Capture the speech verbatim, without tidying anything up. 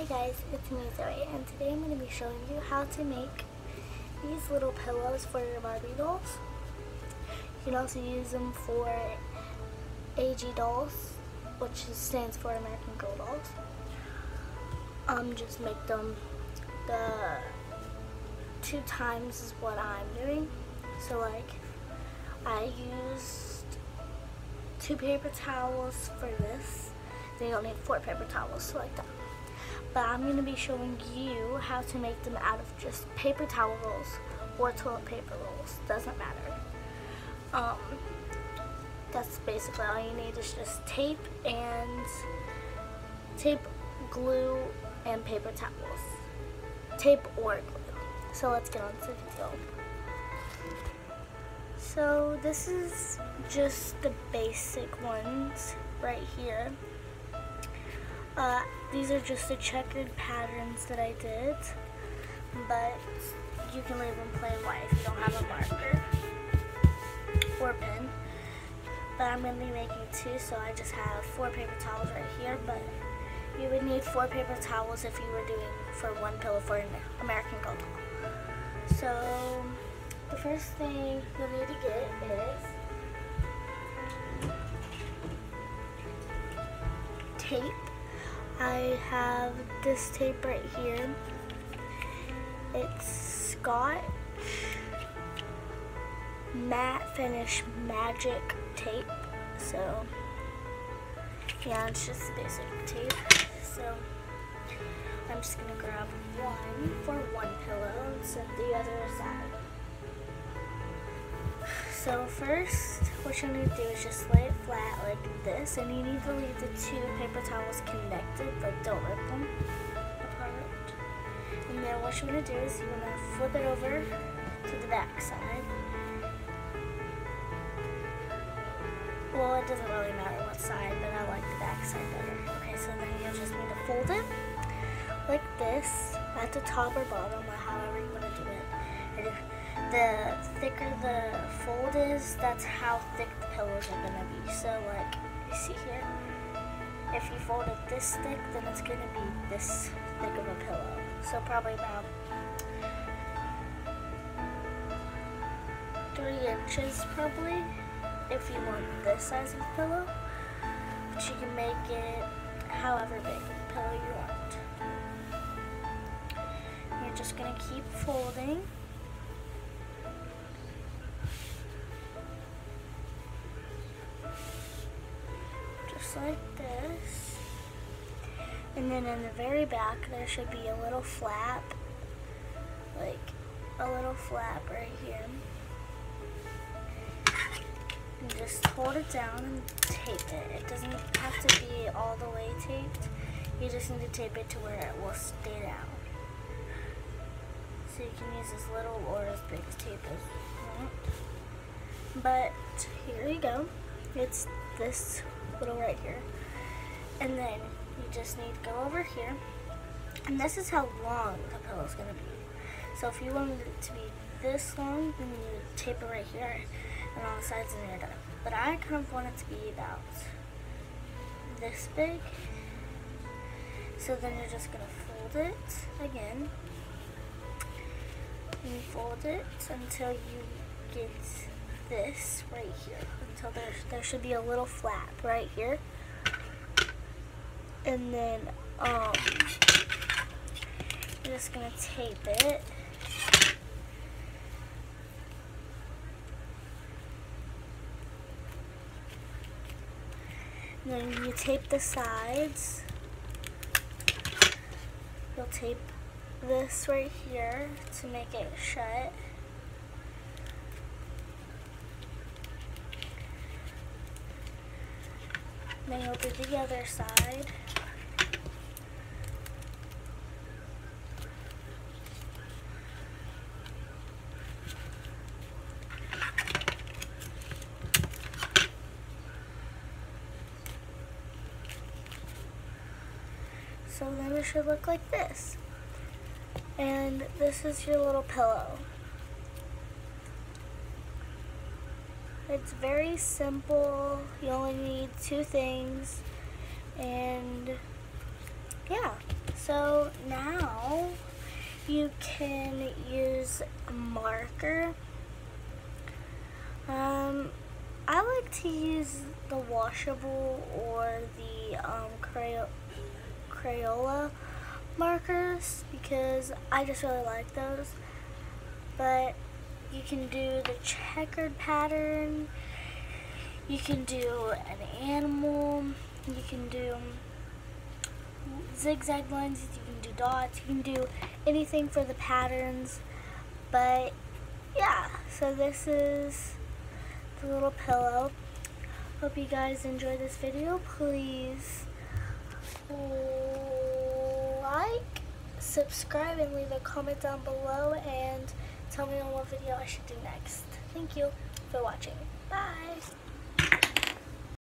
Hi guys, it's me Zoe, and today I'm going to be showing you how to make these little pillows for your Barbie dolls. You can also use them for A G dolls, which stands for American Girl Dolls. Um, just make them the two times is what I'm doing. So like, I used two paper towels for this. Then you'll need four paper towels, so like that. But I'm going to be showing you how to make them out of just paper towel rolls or toilet paper rolls. Doesn't matter. Um, that's basically all you need is just tape and tape, glue, and paper towels. Tape or glue. So let's get on to the video. So this is just the basic ones right here. Uh, these are just the checkered patterns that I did, but you can leave them plain white if you don't have a marker or pen. But I'm going to be making two, so I just have four paper towels right here, but you would need four paper towels if you were doing for one pillow for an American Girl doll. So the first thing you'll need to get is tape. I have this tape right here. It's Scotch Matte Finish Magic Tape. So yeah, it's just basic tape. So I'm just gonna grab one for one pillow and set the other aside. So first, what you need to do is just lay it flat like this, and you need to leave the two paper towels connected, but don't rip them apart. And then what you want to do is you want to flip it over to the back side. Well, it doesn't really matter what side, but I like the back side better. Okay, so then you just need to fold it like this at the top or bottom, or however you want to do it. And if the thicker the fold is, that's how thick the pillows are going to be. So like, you see here, if you fold it this thick, then it's going to be this thick of a pillow. So probably about three inches probably, if you want this size of a pillow. But you can make it however big of a pillow you want. You're just going to keep folding. Like this, and then in the very back there should be a little flap, like a little flap right here. And just hold it down and tape it. It doesn't have to be all the way taped. You just need to tape it to where it will stay down. So you can use as little or as big as tape as you want. But here you go. It's this little right here, and then you just need to go over here, and this is how long the pillow is going to be. So if you wanted it to be this long, then you tape it right here and on the sides, and you're done. But I kind of want it to be about this big, so then you're just going to fold it again, and you fold it until you get this right here, until there, there should be a little flap right here. And then um, you're just going to tape it. And then you tape the sides. You'll tape this right here to make it shut. Then you'll do the other side. So then it should look like this. And this is your little pillow. It's very simple. You only need two things, and yeah, So now you can use a marker. Um, I like to use the washable or the um, Crayola Crayola markers because I just really like those. But you can do the checkered pattern, you can do an animal, you can do zigzag lines, you can do dots, you can do anything for the patterns. But yeah, so this is the little pillow. Hope you guys enjoyed this video. Please like, subscribe, and leave a comment down below and tell me on what video I should do next. Thank you for watching. Bye.